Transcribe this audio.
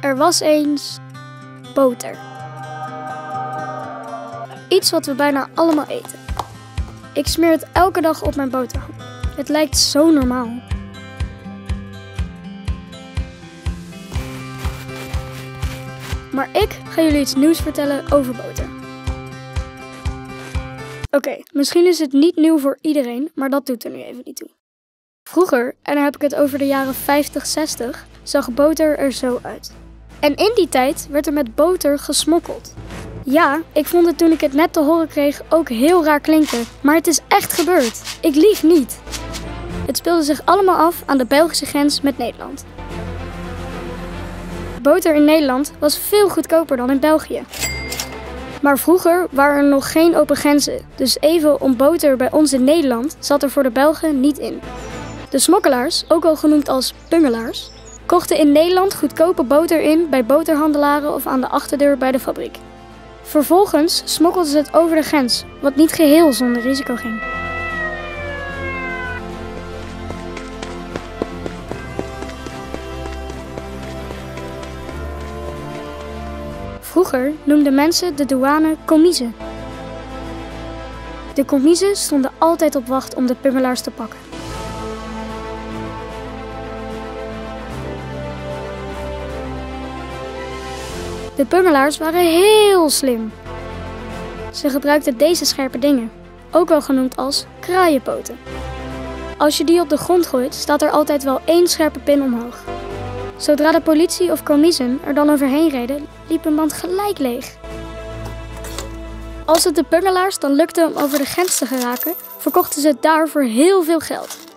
Er was eens boter. Iets wat we bijna allemaal eten. Ik smeer het elke dag op mijn boterham. Het lijkt zo normaal. Maar ik ga jullie iets nieuws vertellen over boter. Oké, misschien is het niet nieuw voor iedereen, maar dat doet er nu even niet toe. Vroeger, en dan heb ik het over de jaren 50, 60, zag boter er zo uit. En in die tijd werd er met boter gesmokkeld. Ja, ik vond het toen ik het net te horen kreeg ook heel raar klinken, maar het is echt gebeurd. Ik lieg niet. Het speelde zich allemaal af aan de Belgische grens met Nederland. Boter in Nederland was veel goedkoper dan in België. Maar vroeger waren er nog geen open grenzen, dus even om boter bij ons in Nederland zat er voor de Belgen niet in. De smokkelaars, ook wel genoemd als pungelaars, kochten in Nederland goedkope boter in bij boterhandelaren of aan de achterdeur bij de fabriek. Vervolgens smokkelden ze het over de grens, wat niet geheel zonder risico ging. Vroeger noemden mensen de douane commise. De commissen stonden altijd op wacht om de pungelaars te pakken. De pungelaars waren heel slim. Ze gebruikten deze scherpe dingen, ook wel genoemd als kraaienpoten. Als je die op de grond gooit, staat er altijd wel één scherpe pin omhoog. Zodra de politie of commissen er dan overheen reden, liep een band gelijk leeg. Als het de pungelaars dan lukte om over de grens te geraken, verkochten ze het daar voor heel veel geld.